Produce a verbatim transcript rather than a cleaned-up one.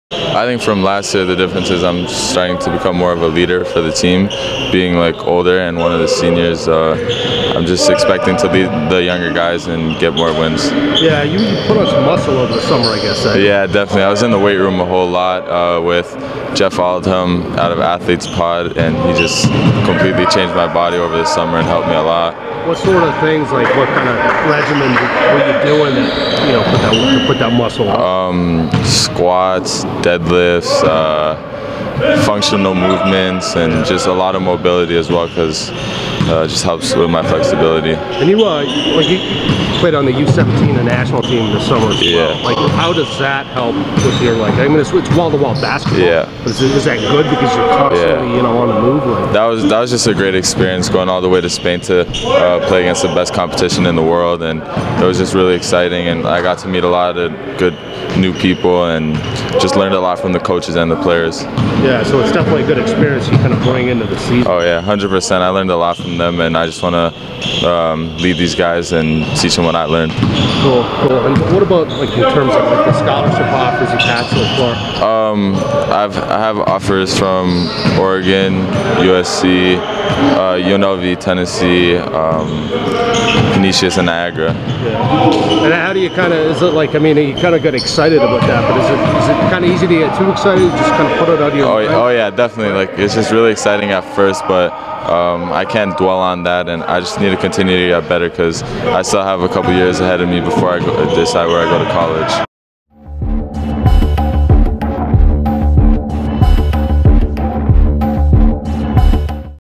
I think from last year, the difference is I'm starting to become more of a leader for the team. Being like older and one of the seniors, uh, I'm just expecting to lead the younger guys and get more wins. Yeah, you put on some muscle over the summer, I guess. Eh? Yeah, definitely. I was in the weight room a whole lot uh, with Jeff Oldham out of Athletes Pod, and he just completely changed my body over the summer and helped me a lot. What sort of things, like what kind of regimen were you doing that, you know, put that, to put that muscle on? Um, squats, deadlifts, uh, functional movements, and just a lot of mobility as well, because uh, it just helps with my flexibility. And you, uh, like you played on the U seventeen, the national team this summer as yeah. well. Like, how does that help with your, like, I mean, it's, it's wall-to-wall basketball. Yeah. But is, is that good because you're constantly, yeah. you know, on the move? Like? That was that was just a great experience, going all the way to Spain to uh, play against the best competition in the world, and it was just really exciting. And I got to meet a lot of good new people and just learned a lot from the coaches and the players. Yeah, so it's definitely a good experience you kind of bring into the season. Oh yeah, one hundred percent. I learned a lot from them, and I just want to um, lead these guys and teach them what I learned. Cool, cool. And what about, like, in terms of like the scholarship offers you've had so far? Um, I've I have offers from Oregon, U S C, uh, U N L V, Tennessee, um, Canisius, and Niagara. Yeah. And how do you kind of, is it like, I mean, you kind of got excited about that, but is it is it kind of easy to get too excited? Just kind of put it out of your oh, mind? Oh yeah, definitely. Like, it's just really exciting at first, but um, I can't dwell on that, and I just need to continue to get better because I still have a couple years ahead of me before I go, decide where I go to college.